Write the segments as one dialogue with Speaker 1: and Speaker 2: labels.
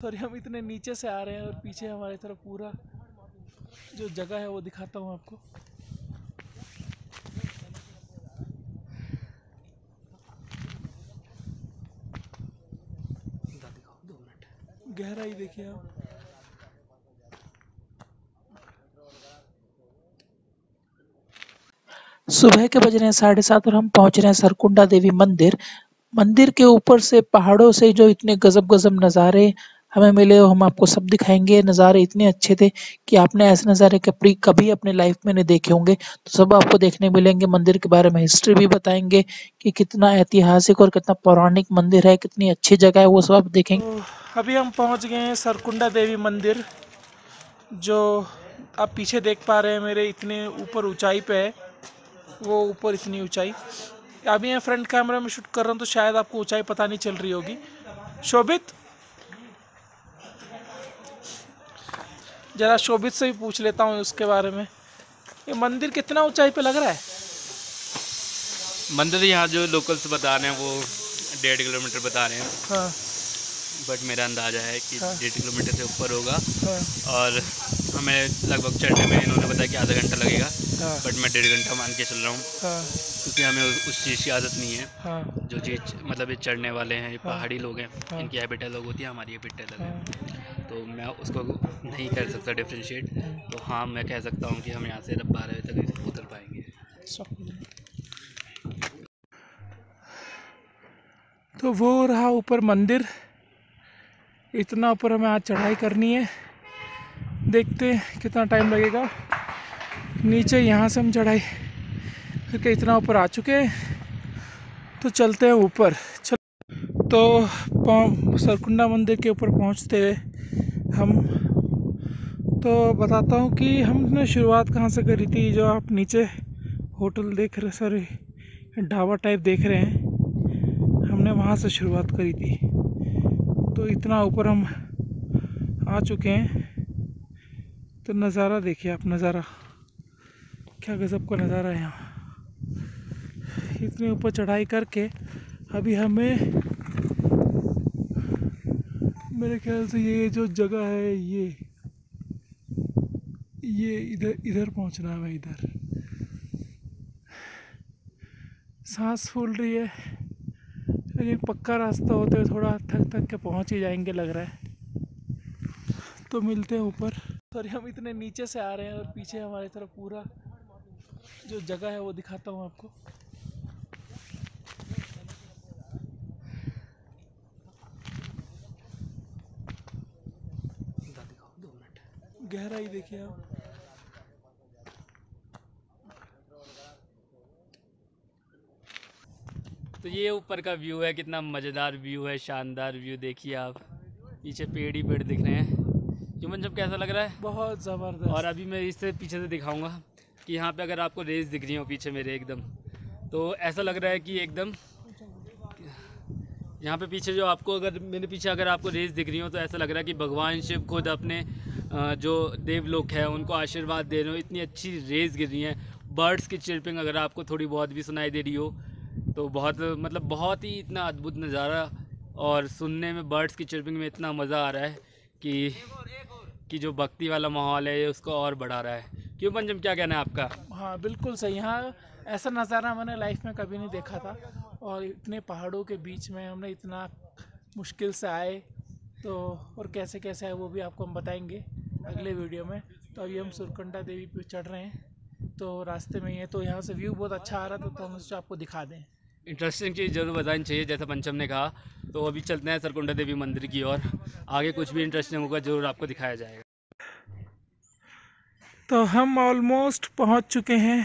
Speaker 1: Sorry, हम इतने नीचे से आ रहे हैं और पीछे हमारी तरफ पूरा जो जगह है वो दिखाता हूँ आपको। गहराई देखिए आप। सुबह के बज रहे हैं 7:30 और हम पहुंच रहे हैं सरकुंडा देवी मंदिर। मंदिर के ऊपर से पहाड़ों से जो इतने गजब गजब नज़ारे हमें मिले वो हम आपको सब दिखाएंगे। नज़ारे इतने अच्छे थे कि आपने ऐसे नज़ारे कभी कभी अपने लाइफ में नहीं देखे होंगे, तो सब आपको देखने मिलेंगे। मंदिर के बारे में हिस्ट्री भी बताएंगे कि कितना ऐतिहासिक और कितना पौराणिक मंदिर है, कितनी अच्छी जगह है, वो सब आप देखेंगे। तो अभी हम पहुंच गए हैं सरकुंडा देवी मंदिर, जो आप पीछे देख पा रहे हैं मेरे इतने ऊपर ऊंचाई पे है। वो ऊपर इतनी ऊंचाई, अभी मैं फ्रंट कैमरा में शूट कर रहा हूँ तो शायद आपको ऊंचाई पता नहीं चल रही होगी। शोभित, जरा शोभित से भी पूछ लेता हूँ उसके बारे में, ये मंदिर कितना ऊंचाई पे लग रहा है?
Speaker 2: मंदिर यहाँ जो लोकल्स बता रहे हैं वो 1.5 किलोमीटर बता रहे हैं।
Speaker 1: हाँ।
Speaker 2: बट मेरा अंदाज़ा है कि
Speaker 1: हाँ।
Speaker 2: 1.5 किलोमीटर से ऊपर होगा।
Speaker 1: हाँ।
Speaker 2: और हमें लगभग चढ़ने में इन्होंने बताया कि आधा घंटा लगेगा।
Speaker 1: हाँ।
Speaker 2: बट मैं 1.5 घंटा मान के चल रहा हूँ।
Speaker 1: हाँ।
Speaker 2: क्योंकि हमें उस चीज़ की आदत नहीं है।
Speaker 1: हाँ।
Speaker 2: जो चीज़ मतलब ये चढ़ने वाले हैं, ये
Speaker 1: हाँ।
Speaker 2: पहाड़ी लोग हैं,
Speaker 1: हाँ।
Speaker 2: इनकी हैबिट अलग होती है, हमारी हैबिट अलग है।
Speaker 1: हाँ।
Speaker 2: तो मैं उसको नहीं कर सकता डिफ्रेंशिएट। तो हाँ, मैं कह सकता हूँ कि हम यहाँ से 12 बजे तक उतर पाएंगे।
Speaker 1: तो वो रहा ऊपर मंदिर, इतना ऊपर हमें आज चढ़ाई करनी है, देखते हैं कितना टाइम लगेगा। नीचे यहाँ से हम चढ़ाई करके इतना ऊपर आ चुके हैं, तो चलते हैं ऊपर। तो सरकुंडा मंदिर के ऊपर पहुँचते हुए हम, तो बताता हूँ कि हमने शुरुआत कहाँ से करी थी। जो आप नीचे होटल देख रहे, सॉरी ढाबा टाइप देख रहे हैं, हमने वहाँ से शुरुआत करी थी। तो इतना ऊपर हम आ चुके हैं, तो नज़ारा देखिए आप, नज़ारा क्या गज़ब का नज़ारा है यहाँ। इतने ऊपर चढ़ाई करके अभी हमें, मेरे ख्याल से ये जो जगह है ये इधर पहुँचना है। हमें इधर सांस फूल रही है, लेकिन पक्का रास्ता होते हुए थोड़ा थक के पहुँच ही जाएंगे लग रहा है। तो मिलते हैं ऊपर। सॉरी, हम इतने नीचे से आ रहे हैं और पीछे हमारी तरफ पूरा जो जगह है वो दिखाता हूँ आपको। गहराई देखिए आप।
Speaker 2: तो ये ऊपर का व्यू है, कितना मज़ेदार व्यू है, शानदार व्यू। देखिए आप, पीछे पेड़ ही पेड़ दिख रहे हैं। क्यों जब कैसा लग रहा है?
Speaker 1: बहुत ज़बरदस्त।
Speaker 2: और अभी मैं इससे पीछे से दिखाऊंगा कि यहाँ पे अगर आपको रेस दिख रही हो पीछे मेरे एकदम, तो ऐसा लग रहा है कि एकदम यहाँ पे पीछे जो आपको, अगर मेरे पीछे अगर आपको रेस दिख रही हो तो ऐसा लग रहा है कि भगवान शिव खुद अपने जो देवलोक है उनको आशीर्वाद दे रहे हो। इतनी अच्छी रेस गिर रही है। बर्ड्स की चिरपिंग अगर आपको थोड़ी बहुत भी सुनाई दे रही हो तो बहुत मतलब बहुत ही इतना अद्भुत नज़ारा। और सुनने में बर्ड्स की चिरपिंग में इतना मज़ा आ रहा है कि जो भक्ति वाला माहौल है ये उसको और बढ़ा रहा है। क्यों पंचम, क्या कहना है आपका?
Speaker 1: हाँ बिल्कुल सही। यहाँ ऐसा नज़ारा मैंने लाइफ में कभी नहीं देखा था, और इतने पहाड़ों के बीच में हमने इतना मुश्किल से आए, तो और कैसे कैसे आए वो भी आपको हम बताएंगे अगले वीडियो में। तो अभी हम सुरकंडा देवी पे चढ़ रहे हैं, तो रास्ते में ही है, तो यहाँ से व्यू बहुत अच्छा आ रहा था, तो हम उसको आपको दिखा दें।
Speaker 2: इंटरेस्टिंग चीज़ ज़रूर बतानी चाहिए, जैसा पंचम ने कहा। तो अभी चलते हैं सरकुंडा देवी मंदिर की ओर, आगे कुछ भी इंटरेस्टिंग होगा ज़रूर आपको दिखाया जाएगा।
Speaker 1: तो हम ऑलमोस्ट पहुँच चुके हैं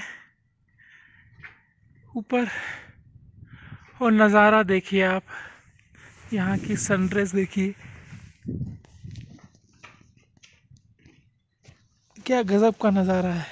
Speaker 1: ऊपर, और नज़ारा देखिए आप, यहाँ की सनराइज देखिए, क्या गजब का नज़ारा है।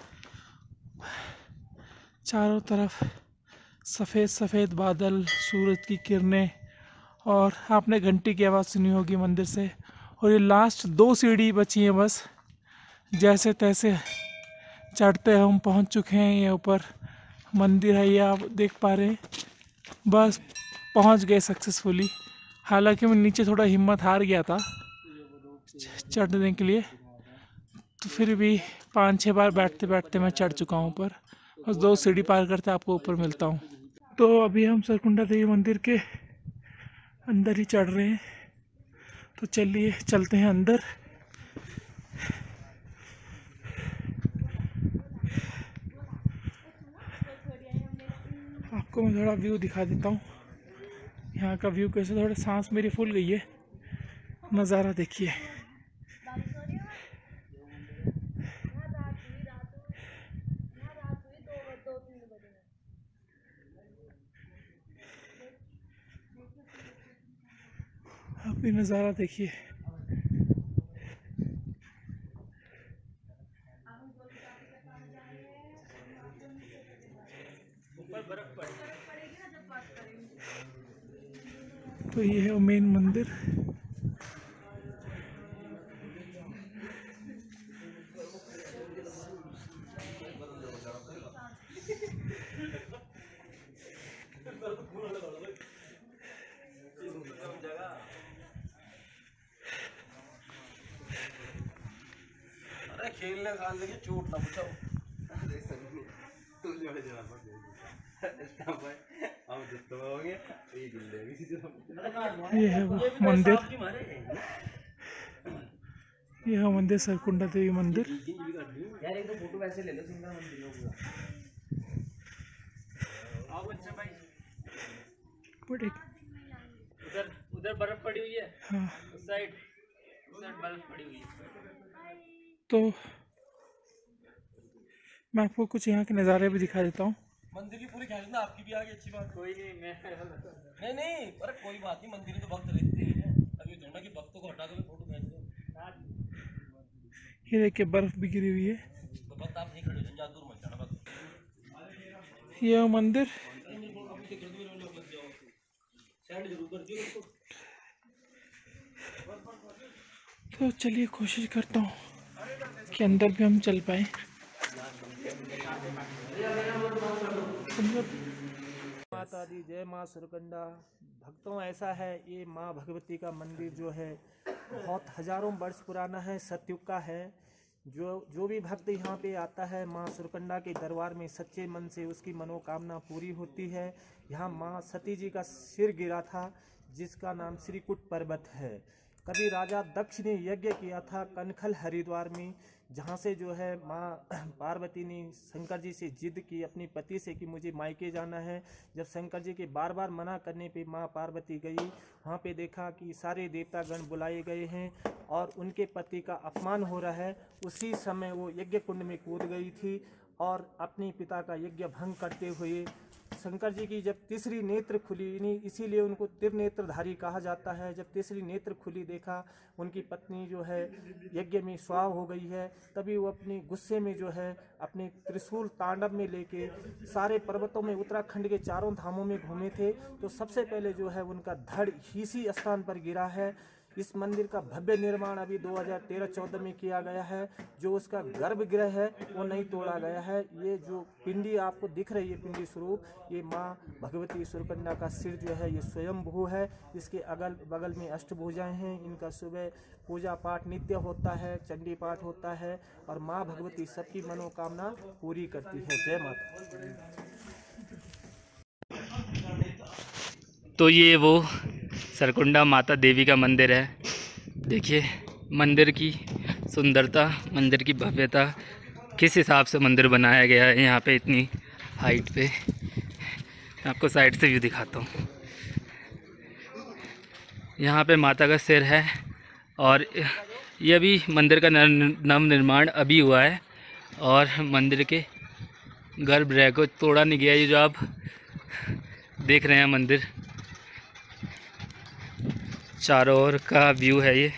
Speaker 1: चारों तरफ सफ़ेद सफ़ेद बादल, सूरज की किरणें, और आपने घंटी की आवाज़ सुनी होगी मंदिर से। और ये लास्ट 2 सीढ़ी बची हैं बस, जैसे तैसे चढ़ते हम पहुंच चुके हैं। ये ऊपर मंदिर है, ये आप देख पा रहे हैं, बस पहुंच गए सक्सेसफुली। हालांकि मैं नीचे थोड़ा हिम्मत हार गया था, चढ़ने के लिए, तो फिर भी 5-6 बार बैठते बैठते मैं चढ़ चुका हूँ ऊपर। बस 2 सीढ़ी पार करते आपको ऊपर मिलता हूँ। तो अभी हम सरकुंडा देवी मंदिर के अंदर ही चढ़ रहे हैं, तो चलिए चलते हैं अंदर। आपको मैं थोड़ा व्यू दिखा देता हूँ, यहाँ का व्यू कैसे। थोड़ा सांस मेरी फूल गई है, नज़ारा देखिए। आप भी नज़ारा देखिए। तो ये है मेन मंदिर।
Speaker 3: खेलने खाने की चोट ना बचाओ।
Speaker 1: ये है वो मंदिर, ये है मंदिर सरकुंडा देवी मंदिर।
Speaker 3: यार एक तो फोटो वैसे ले लो सिंगल मंदिर में। आओ बच्चा भाई,
Speaker 1: बट
Speaker 2: उधर उधर बर्फ पड़ी हुई है,
Speaker 1: हाँ,
Speaker 2: उस साइड बर्फ पड़ी हुई है।
Speaker 1: तो मैं आपको कुछ यहाँ के नज़ारे भी दिखा देता हूँ।
Speaker 3: मंदिर की पूरी ख्याल ना आपकी भी आ गई, अच्छी बात।
Speaker 2: कोई नहीं, मैं
Speaker 3: नहीं अरे कोई बात नहीं, मंदिर में तो भक्त रहते ही हैं। अभी थोड़ा कि भक्तों को हटा के फोटो खींच लो।
Speaker 1: ये देखिए बर्फ भी गिरी हुई है।
Speaker 3: तो भक्त आप नहीं खड़े हो जाओ, दूर मत जाना भक्त।
Speaker 1: ये है मंदिर। तो चलिए कोशिश करता हूँ कि अंदर भी हम चल पाए।
Speaker 4: माता दी जय माँ सुरकंडा। भक्तों ऐसा है, ये माँ भगवती का मंदिर जो है बहुत हजारों वर्ष पुराना है, सतयुग का है। जो भी भक्त यहाँ पे आता है माँ सुरकंडा के दरबार में सच्चे मन से उसकी मनोकामना पूरी होती है। यहाँ माँ सती जी का सिर गिरा था, जिसका नाम श्रीकुट पर्वत है। कभी राजा दक्ष ने यज्ञ किया था कनखल हरिद्वार में, जहाँ से जो है माँ पार्वती ने शंकर जी से जिद की अपनी पति से कि मुझे मायके जाना है। जब शंकर जी के बार बार मना करने पे माँ पार्वती गई, वहाँ पे देखा कि सारे देवतागण बुलाए गए हैं और उनके पति का अपमान हो रहा है। उसी समय वो यज्ञ कुंड में कूद गई थी और अपने पिता का यज्ञ भंग करते हुए शंकर जी की जब तीसरी नेत्र खुली, इसीलिए उनको त्रिनेत्रधारी कहा जाता है। जब तीसरी नेत्र खुली, देखा उनकी पत्नी जो है यज्ञ में स्वाह हो गई है, तभी वो अपने गुस्से में जो है अपने त्रिशूल तांडव में लेके सारे पर्वतों में उत्तराखंड के चारों धामों में घूमे थे। तो सबसे पहले जो है उनका धड़ इसी स्थान पर गिरा है। इस मंदिर का भव्य निर्माण अभी 2013-14 में किया गया है। जो उसका गर्भगृह है वो नहीं तोड़ा गया है। ये जो पिंडी आपको दिख रही है, पिंडी स्वरूप, ये माँ भगवती सुरकंडा का सिर जो है ये स्वयंभू है। इसके अगल बगल में अष्टभुजाएं हैं। इनका सुबह पूजा पाठ नित्य होता है, चंडी पाठ होता है और माँ भगवती सबकी मनोकामना पूरी करती है। जय माता।
Speaker 2: तो ये वो सरकुंडा माता देवी का मंदिर है। देखिए मंदिर की सुंदरता, मंदिर की भव्यता, किस हिसाब से मंदिर बनाया गया है यहाँ पे इतनी हाइट पे। आपको साइड से व्यू दिखाता हूँ। यहाँ पे माता का सिर है और ये अभी मंदिर का नव निर्माण अभी हुआ है और मंदिर के गर्भगृह को तोड़ा नहीं गया। ये जो आप देख रहे हैं मंदिर, चारों ओर का व्यू है ये।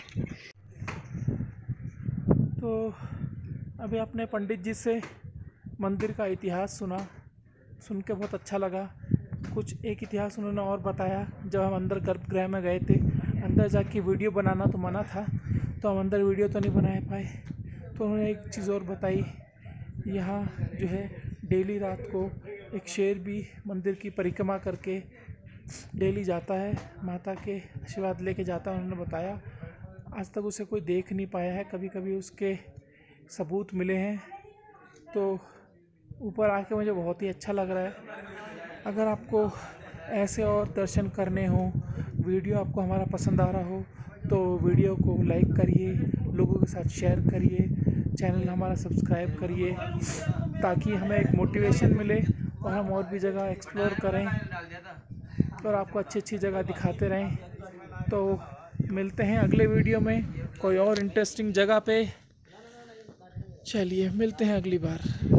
Speaker 1: तो अभी अपने पंडित जी से मंदिर का इतिहास सुन के बहुत अच्छा लगा। कुछ एक इतिहास उन्होंने और बताया। जब हम अंदर गर्भगृह में गए थे, अंदर जाके वीडियो बनाना तो मना था, तो हम अंदर वीडियो तो नहीं बना पाए। तो उन्होंने एक चीज़ और बताई, यहाँ जो है डेली रात को एक शेर भी मंदिर की परिक्रमा करके डेली जाता है, माता के आशीर्वाद लेके जाता है। उन्होंने बताया आज तक उसे कोई देख नहीं पाया है। कभी कभी उसके सबूत मिले हैं, तो ऊपर आके मुझे बहुत ही अच्छा लग रहा है। अगर आपको ऐसे और दर्शन करने हो, वीडियो आपको हमारा पसंद आ रहा हो, तो वीडियो को लाइक करिए, लोगों के साथ शेयर करिए, चैनल हमारा सब्सक्राइब करिए, ताकि हमें एक मोटिवेशन मिले और हम और भी जगह एक्सप्लोर करें और आपको अच्छी अच्छी जगह दिखाते रहें। तो मिलते हैं अगले वीडियो में कोई और इंटरेस्टिंग जगह पे। चलिए मिलते हैं अगली बार।